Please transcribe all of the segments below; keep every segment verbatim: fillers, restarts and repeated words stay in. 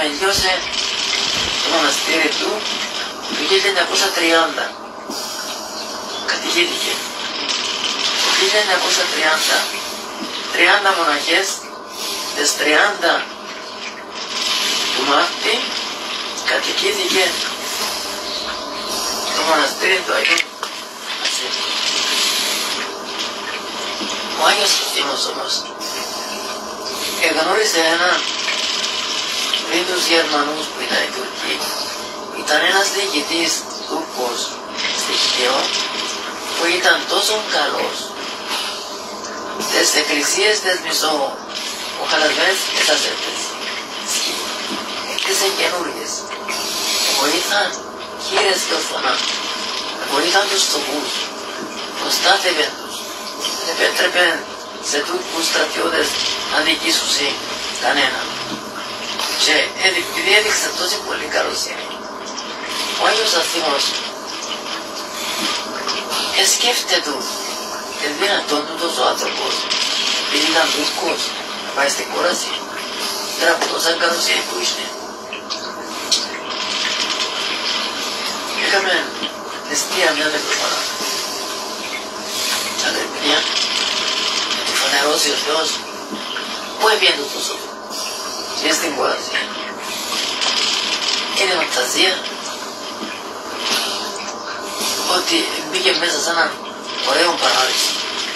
τελειώσε το μοναστήρι του το χίλια εννιακόσια τριάντα. Κατηγήθηκε. Το χίλια εννιακόσια τριάντα, τριάντα μοναχές, τις τριάντα του Μάρτη, κατοικήθηκε το μοναστήρι του Αγίου Βασίλη. Ο Άγιος Σωστίνος όμως εγνώρισε έναν πριν τους Γερμανούς που ήταν οι Τουρκοί. Ήταν ένας διοικητής Τούρκος στοιχείο που ήταν τόσο καλός τις εκκλησίες της Μισό, ο χαλασμένες εξασέπτες. Έκτισε καινούργιες. Βοήθαν χείρες και ορφανά. Βοήθαν τους φτωχούς. Προστάτευαν τους. Επέτρεπαν σε Τούρκους στρατιώτες να δικήσουν κανέναν. Και επειδή έδειξε τόσο πολύ καλοσύνη, ο Άγιος Αθήμος σκέφτεται του, είναι δυνατόν τούτος ο άνθρωπος, επειδή ήταν Τούρκος, να πάει στην κούραση, πέρα από τόσα καλοσύνη που είχε. Είχαμε εστία μια τεχνοφανά. Σαν τεχνία, να του φανερώσει ο Θεός, πού έπιεν το τόσο του, και στην κούραση. Είναι φαντασία ότι μπήκε μέσα σε έναν ωραίο παράδεισο.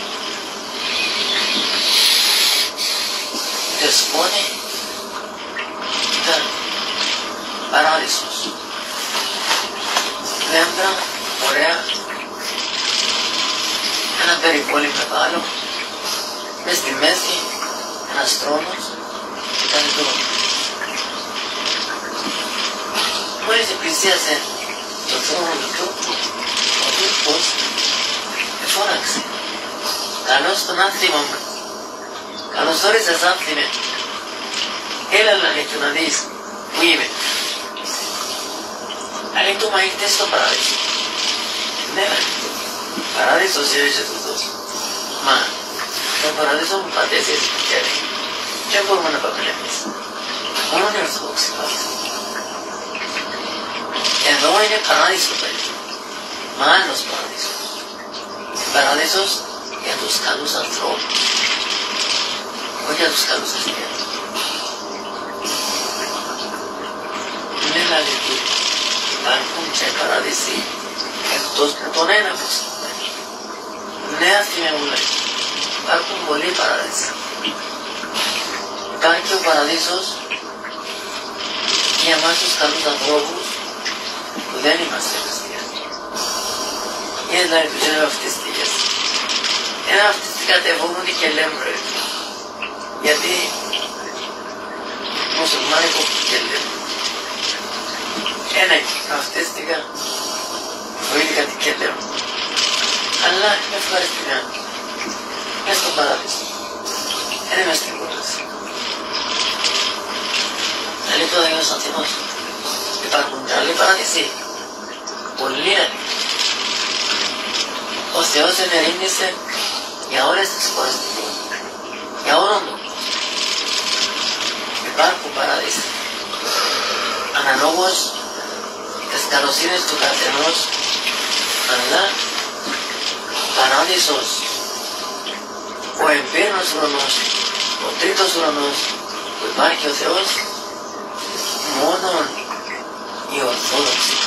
Το σκόνη ήταν παράδεισος. Δέντρα, ωραία, ένα περιβόλι μεγάλο, μες στη μέση ένας θρόνος και ήταν δρόμο. Μόλις πλησίασε το θρόνο του Τούρκου, ο Τούρκος εφώναξε «Καλώς τον άθλημα μου, καλώς όρισες άθλημε, έλα να να δεις που είμαι». Αλλά το μα ήρθε στο παράδεισο. Ναι, παράδεισος ήρθε τούτος. Μα, το παράδεισο μου πάτε εσείς και δεν μπορούμε να πάμε εμείς. Μόνο οι Ορθόδοξοι πάτε. Εδώ είναι παράδεισο παιδί. Μα άλλος παράδεισος. Παράδεισος για τους καλούς ανθρώπους. Όχι για τους καλούς αστιαίους. Είναι λαλητή. Υπάρχουν και παράδεισοι εκτός από τον ένα που συμβαίνει. Ναι, αυτοί μου λέει. Υπάρχουν πολλοί παράδεισοι. Υπάρχει ο παραδείσος για εμάς τους καλούς ανθρώπους που δεν είμαστε χριστιανοί. Είναι δηλαδή τους είναι βαφτιστικές. Είναι βαφτιστικά τεβόμουν και λέμπρε. Γιατί μουσουλμάνικο και λέμπρε. Ένα βαφτίστηκα, βοήθηκα την και λέμπρε. Αλλά είμαι ευχαριστημένο. Μες στον παράδεισο. Είναι μες στην κούραση. Δηλαδή το Άγιος Αθηνός. Υπάρχουν και άλλοι παράδεισοι. Πολλοί άλλοι. Ο Θεός ενερήνησε για όλες τις χώρες του κόσμου. Για όλον τον κόσμο. Υπάρχουν παράδεισοι. Αναλόγως τις καλοσύνες του καθενός, αλλά παράδεισος, ο εμπειρνός ουρανός, ο τρίτος ουρανός που υπάρχει ο Θεός, μόνον οι Ορθόδοξοι.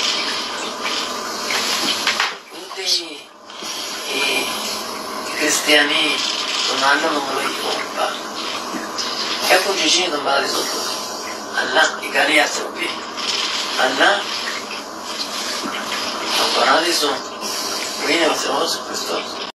Ούτε οι, οι, οι χριστιανοί των άλλων ομολογικών υπάρχουν. Έχουν και εκείνοι τον παράδεισο τους, αλλά οι καλοί άνθρωποι. Αλλά τον παράδεισο που είναι ο Θεός ο Χριστός